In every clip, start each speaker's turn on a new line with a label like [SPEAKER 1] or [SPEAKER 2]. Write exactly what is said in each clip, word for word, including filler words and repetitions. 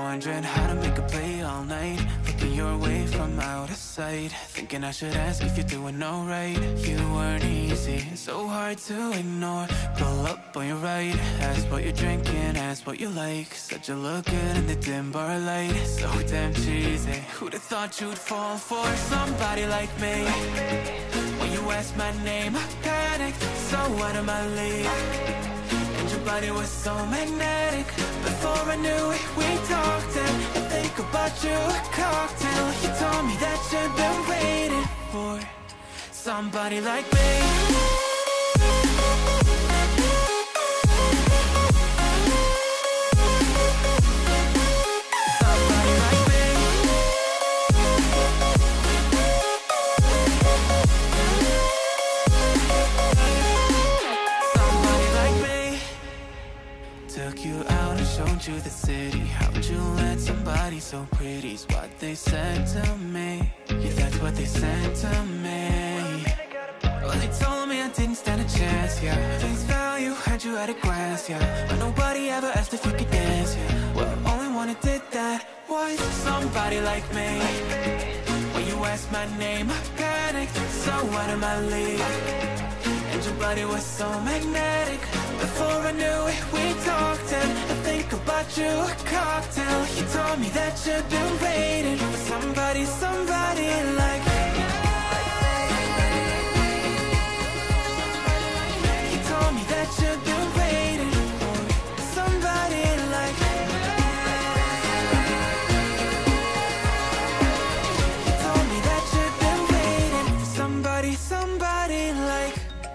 [SPEAKER 1] wondering how to make a play all night. Looking your way from out of sight, thinking I should ask if you're doing alright. You weren't easy, so hard to ignore. Pull up on your right, ask what you're drinking, ask what you like. Said you look good in the dim bar light, so damn cheesy. Who'd have thought you'd fall for somebody like me? When you asked my name, I panicked, so out of my league. And your body was so magnetic. Before I knew it, we talked, and I think about you a cocktail. You told me that you've been waiting for somebody like me. Took you out and showed you the city. How'd you let somebody so pretty's what they said to me? Yeah, that's what they said to me. Well, they told me I didn't stand a chance, yeah. Face value, had you at a glance, yeah. But nobody ever asked if you could dance, yeah. Well, only one who did that was somebody like me. When you asked my name, I panicked, so out of my league. And your body was so magnetic. Before I knew it, we talked, and I think about you a cocktail. You told me that you've been waiting for somebody, somebody like me. You told me that you've been waiting for somebody like me. You told me that you've been waiting for somebody, somebody like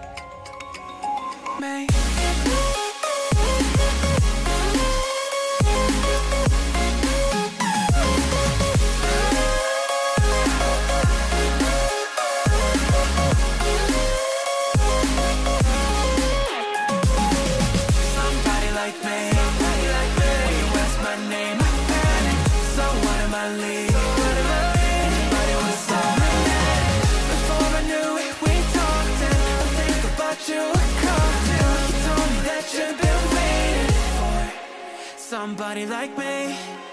[SPEAKER 1] me. Somebody like me.